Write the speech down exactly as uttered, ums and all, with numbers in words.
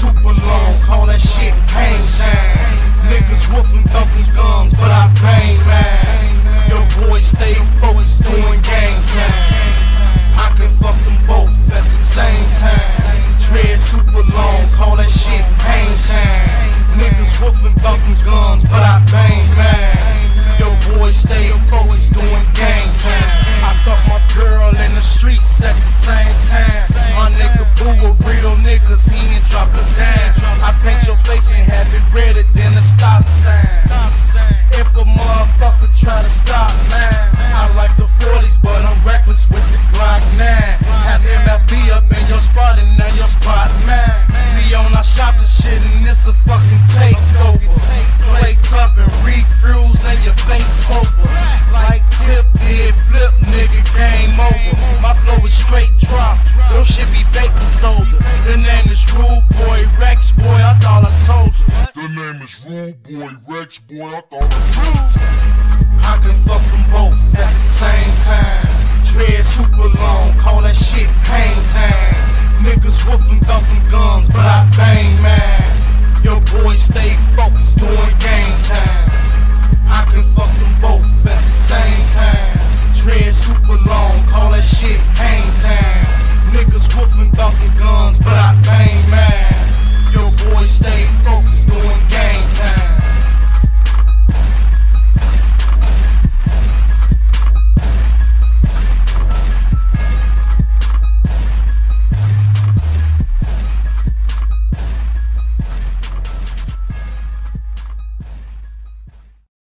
super long, call that shit hang time. Niggas woofing, thumping guns, but I bang, man. Your boys stay focused doing game time. I can fuck them both at the same time. Tread super long, call that shit hang time. Niggas woofing, thumping guns, but I bang, man. Your boys stay focused doing game time. I fuck my girl in the streets at the same time. My nigga Boo a real niggas, he ain't drop a sign. I paint your face and have it redder than a stop sign. If a motherfucker try to stop, man, I like the forties, but I'm reckless with the Glock nine. Have M F B up in your spot and now your spot, man. We on, I shot the shit and it's a fucking takeover. Play tough and refuels in your face over. Like Tip did, flip nigga, game over. My flow is straight drop, your shit be baking soda. The name is Rude Boy Rex, boy, I thought I told you. The name is Rude Boy Rex, boy, I thought I told you. I can fuck them both at the same time. Tread super long.